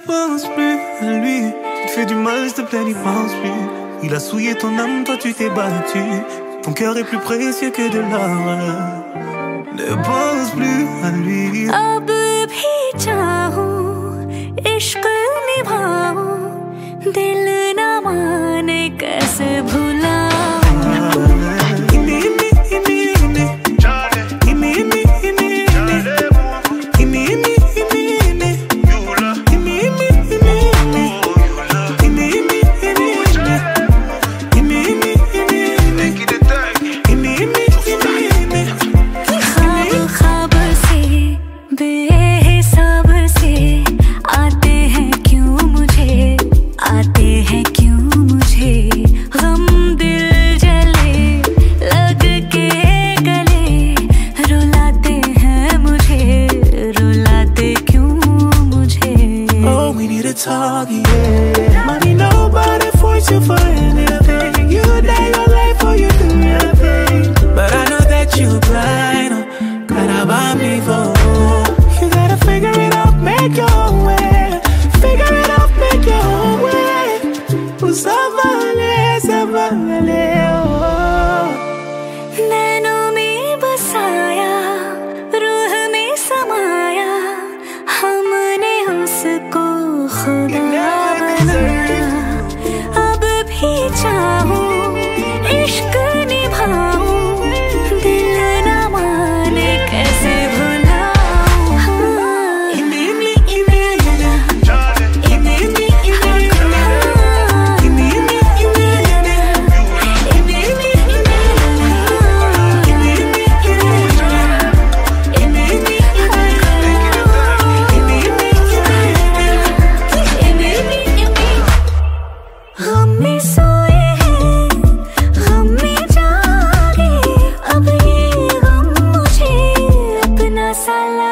pense plus à lui. Tu te fais du mal, s'il te plaît, n'y pense plus. Il a souillé ton âme, toi tu t'es battu. Ton cœur est plus précieux que de l'or. Ne pense plus à lui. अब भी चाहूं, इश्क निभाऊं, दिल न माने कैसे भुलाऊं. Talk, yeah. Money, nobody force you for anything. You die your life or you do your thing. But I know that you blind. Gotta buy me for. You gotta figure it out, make your own way. Figure it out, make your own way. Ça va aller, oh. नैनों में बसाया, रूह में समाया, हमने उसको खुदा बनाया. अब भी चाहूं, इश्क निभाऊं, दिल न माने कैसे भुलाऊं. Salam.